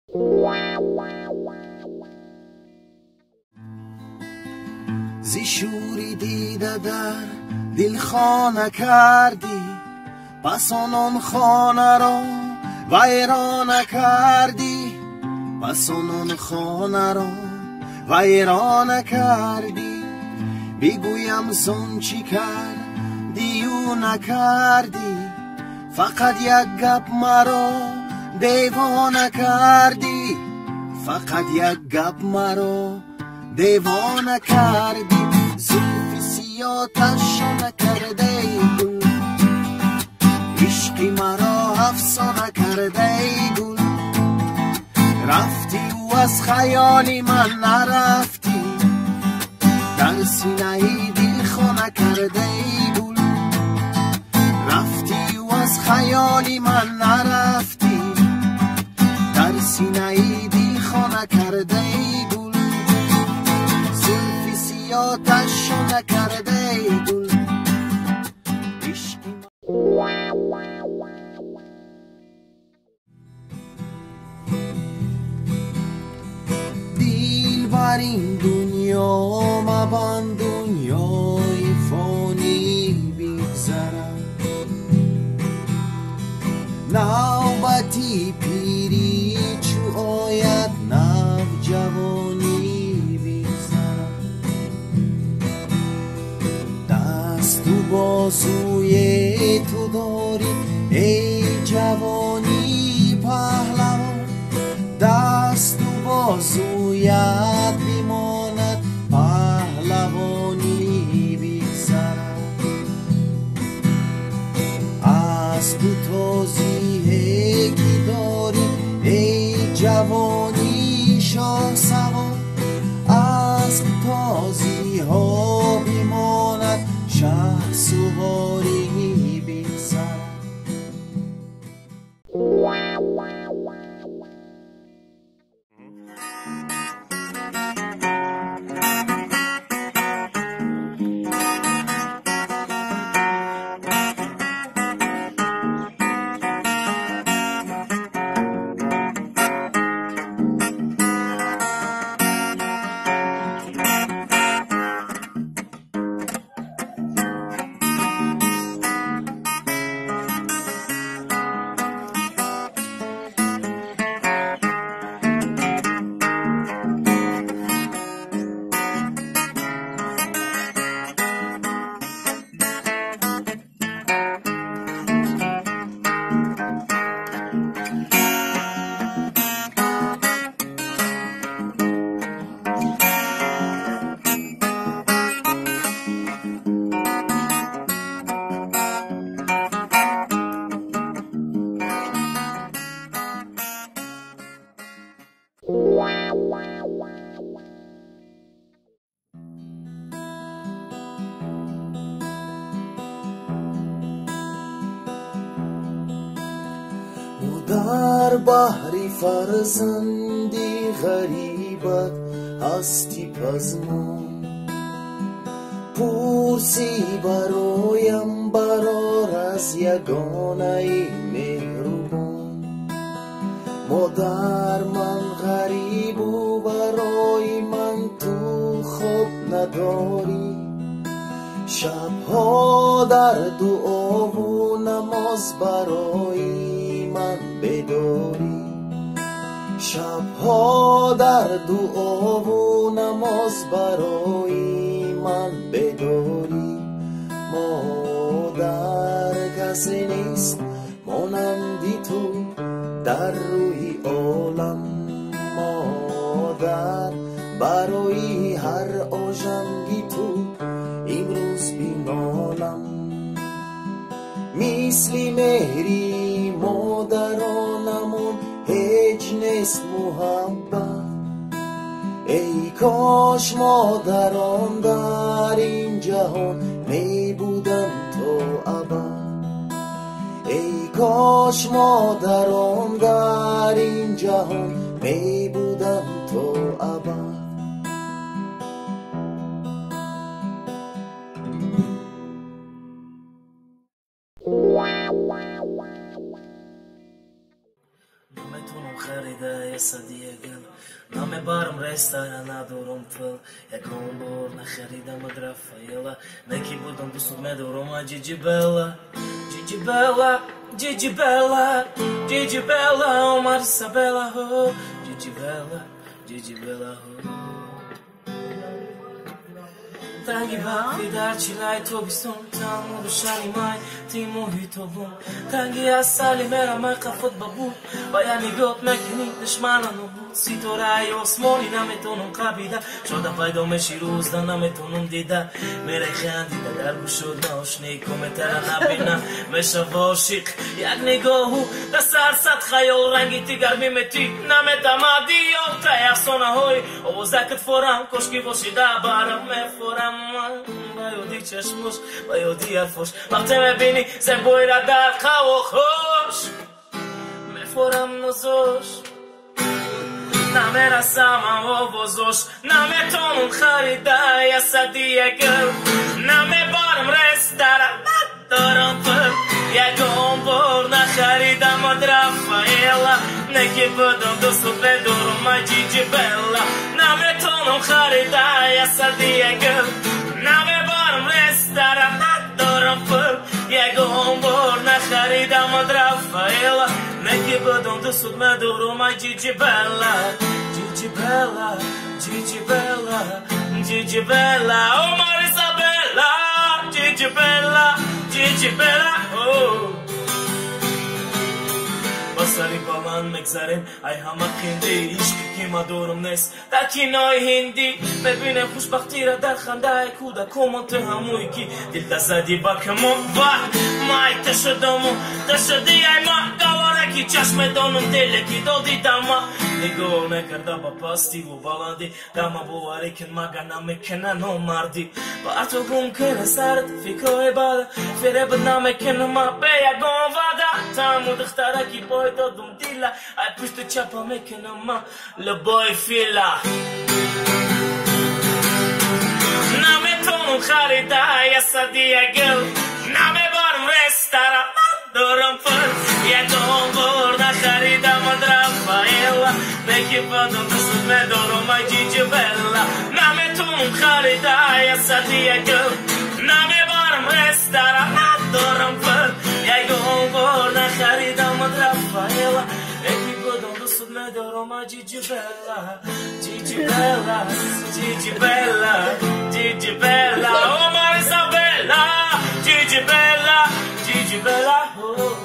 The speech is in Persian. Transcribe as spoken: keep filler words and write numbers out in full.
زی شوری دیده در دل خانه کردی، پس آن خانه را ویرانه کردی، پس آن خانه را ویرانه کردی. بگویم زن چی کردی و نکردی، فقط یک گپ مرا دیوانه کردی، فقط یک گپ مرا دیوانه کردی. زلف سیاتش نکرده ای گل، عشقی مرا افسانه کرده ای گل. رفتی و از خیالی من نرفتی، در سینه دل خانه کرده ای گل. رفتی و از خیالی من نرفتی، در سینه دل خانه کرده ای گل. زلف سیاتش نکرده ای گل، عشقی دل بر این دنیا مبند، دنیای فانی بگذرد. نوبتی پیری چو آید، نو جوانی بگذرد. دست و بازوی تو داری ای جوانی پهلوان، دست و بازویت بماند پهلوانی بگذرد. از تو توضیحی که داری ای جوانی شاه سوار، از توضیح ها بماند شه سواری بگذرد. در بحری فرزندی غریبت هستی پزمون، پرسی برایم برار از یگانه مهربون. مادر من غریب و برای من تو خود نداری، شبها در دعا و نماز برای من بداری، شبها در دعا و نماز برای من بداری. مادر کسی نیست مانندی تو در روی عالم، مادر برای هر آژنگی تو امروز بینالم. مثل مهری مادرانمون هیچ نیست محبت، ای کاش مادران در این جهان می بودن تا ابد، ای کاش مادران در این جهان می بودن تا ابد. خریده essa diegel Na me barm restaurant na dorom fel Jak ombor na charida ma Rafaela Neki budom dusud me dorom a Gigi Bella Gigi Bella, Gigi Bella Gigi Bella, Omar Isabella ho Gigi Bella, Gigi Bella ho Tangi bak fidarci lai tobi son Tamu dushani mai timu hitobun Tangi asali mera mai kafot babu Bayani got mekini nishmana nubu Sitorai osmoni nametonum kabida Shoda paido meshiruz da nametonum dida Mere khandida dar gushod naoshni Kometara nabina meshavosik Yag nigohu da sarsat khayol rangi tigar mimeti Nametamadi yota yasona hoi Ovozakat foram koshki voshida baram me foram ביודי צ'שמוש, ביודי יפוש מרצה מביני, זה בוי לדעת חרוך ראש מפורם נוזוש נאמר הסמה רובוזוש נאמר תונון חרידה יסדי יגל נאמר ברם רסטרה נדורם פר יגום בור נחרידה מדרפה אלה נקי בדם דוסו בדורם מג'יג'י בלה נאמר תונון חרידה יסדי יגל نامه بارم رستارم ندارم پر یگم بار نخریدم از رافایلا نکی بدون دوست مدارم ای جیجی بلا جیجی بلا جیجی بلا جیجی بلا اومار ایزابلا جیجی بلا جیجی بلا بسری بالان مگذارم ای همه کندی عشقی که مدارم نست در کنای هندی ببینم خوشبختی را در خنده کودا کمانت هموی کی دل دزدی با کمون با مای تشدمو تشدی ای ما گوارکی چشم دانم دلکی دادی دما نگاه نکرده با پاستی و بالندی دما بواری کن مگه نمیکنه نمردی با تو گم کنه سرد فکرهای باد فریب نمیکنه ما به یگم ودا تامو دختره کی بای دادم دیلا ای پشت چپا میکنه ما لبای فیلا نمیتونم خریده یسدی گل نمیبارم رستارم ندارم پر یکم بار نخریدم از رافایلا نکی بدم دست ندارم ای جیجی بلا نمیتونم خریده یسدی گل نمیبارم رستارم ندارم پر یکم بار نخریدم از رافایلا نکی بدم دست ندارم ای جیجی بلا جیجی بلا جیجی بلا جیجی بلا اومار ایزابلا جیجی بلا جیجی بلا